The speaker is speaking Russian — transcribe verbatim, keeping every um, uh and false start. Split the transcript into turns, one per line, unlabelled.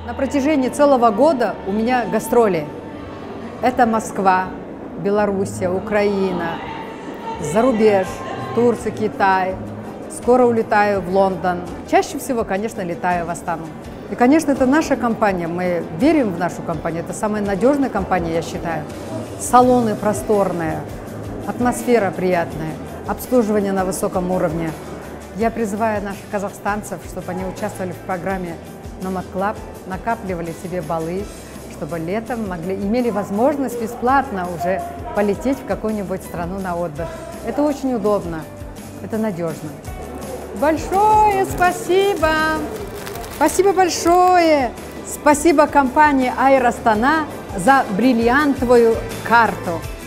На протяжении целого года у меня гастроли. Это Москва, Белоруссия, Украина, зарубеж, Турция, Китай. Скоро улетаю в Лондон. Чаще всего, конечно, летаю в Астану. И, конечно, это наша компания. Мы верим в нашу компанию. Это самая надежная компания, я считаю. Салоны просторные, атмосфера приятная, обслуживание на высоком уровне. Я призываю наших казахстанцев, чтобы они участвовали в программе Nomad Club, накапливали себе баллы, чтобы летом могли, имели возможность бесплатно уже полететь в какую-нибудь страну на отдых. Это очень удобно, это надежно. Большое спасибо! Спасибо большое! Спасибо компании Air Astana за бриллиантовую карту.